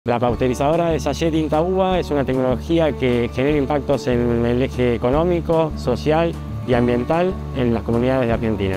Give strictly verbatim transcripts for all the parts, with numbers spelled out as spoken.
La pasteurizadora de sachet tinta uva es una tecnología que genera impactos en el eje económico, social y ambiental en las comunidades de Argentina.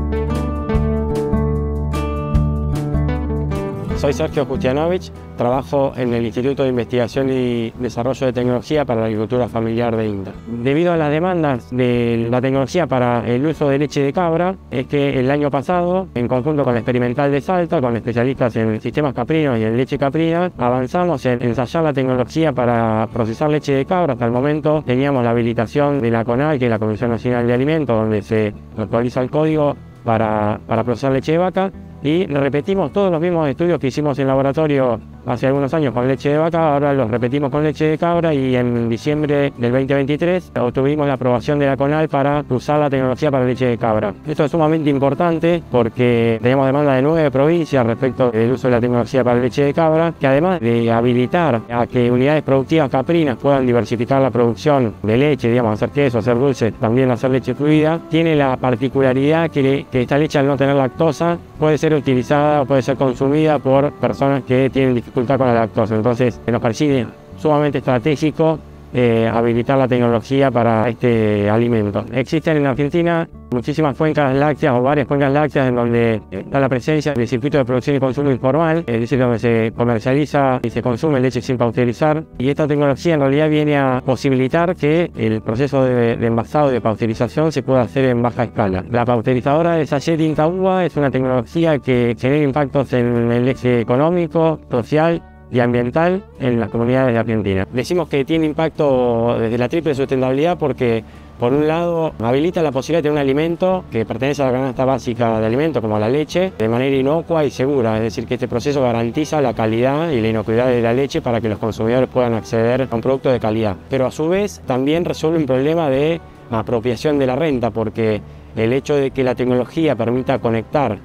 Soy Sergio Justianovich, trabajo en el Instituto de Investigación y Desarrollo de Tecnología para la Agricultura Familiar de INTA. Debido a las demandas de la tecnología para el uso de leche de cabra, es que el año pasado, en conjunto con la Experimental de Salta, con especialistas en sistemas caprinos y en leche caprina, avanzamos en ensayar la tecnología para procesar leche de cabra. Hasta el momento teníamos la habilitación de la CONAL, que es la Comisión Nacional de Alimentos, donde se actualiza el código para, para procesar leche de vaca. Y repetimos todos los mismos estudios que hicimos en laboratorio hace algunos años con leche de vaca, ahora los repetimos con leche de cabra, y en diciembre del veinte veintitrés obtuvimos la aprobación de la CONAL para usar la tecnología para leche de cabra. Esto es sumamente importante porque tenemos demanda de nueve provincias respecto del uso de la tecnología para leche de cabra, que además de habilitar a que unidades productivas caprinas puedan diversificar la producción de leche, digamos, hacer queso, hacer dulces, también hacer leche fluida, tiene la particularidad que, que esta leche, al no tener lactosa, puede ser utilizada o puede ser consumida por personas que tienen dificultad con la lactosa. Entonces nos parece sumamente estratégico eh, habilitar la tecnología para este alimento. Existen en Argentina muchísimas cuencas lácteas o varias cuencas lácteas en donde está la presencia de circuitos de producción y consumo informal, es decir, donde se comercializa y se consume leche sin pasteurizar, y esta tecnología en realidad viene a posibilitar que el proceso de, de envasado y de pasteurización se pueda hacer en baja escala. La pasteurizadora de sachet tinta uva es una tecnología que genera impactos en el eje económico, social y ambiental en las comunidades de Argentina. Decimos que tiene impacto desde la triple sustentabilidad porque, por un lado, habilita la posibilidad de tener un alimento que pertenece a la canasta básica de alimentos, como la leche, de manera inocua y segura. Es decir, que este proceso garantiza la calidad y la inocuidad de la leche para que los consumidores puedan acceder a un producto de calidad. Pero a su vez también resuelve un problema de apropiación de la renta, porque el hecho de que la tecnología permita conectar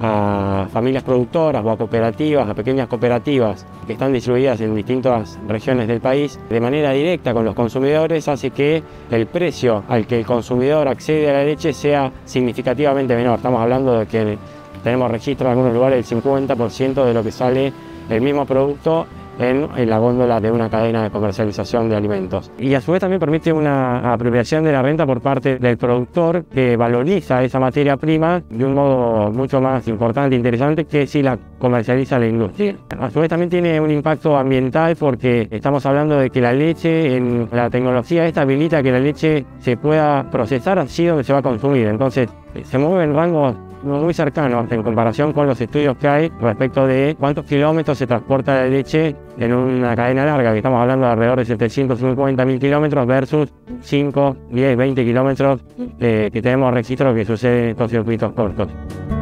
a familias productoras o a cooperativas, a pequeñas cooperativas que están distribuidas en distintas regiones del país de manera directa con los consumidores, hace que el precio al que el consumidor accede a la leche sea significativamente menor. Estamos hablando de que tenemos registro en algunos lugares del cincuenta por ciento de lo que sale el mismo producto en, en la góndola de una cadena de comercialización de alimentos. Y a su vez también permite una apropiación de la renta por parte del productor, que valoriza esa materia prima de un modo mucho más importante e interesante que si la comercializa la industria. A su vez también tiene un impacto ambiental porque estamos hablando de que la leche, en la tecnología esta habilita que la leche se pueda procesar así donde se va a consumir. Entonces se mueve en rangos muy cercanos en comparación con los estudios que hay respecto de cuántos kilómetros se transporta la leche en una cadena larga, que estamos hablando de alrededor de setecientos cincuenta mil kilómetros versus cinco, diez, veinte kilómetros eh, que tenemos registro que sucede en estos circuitos cortos.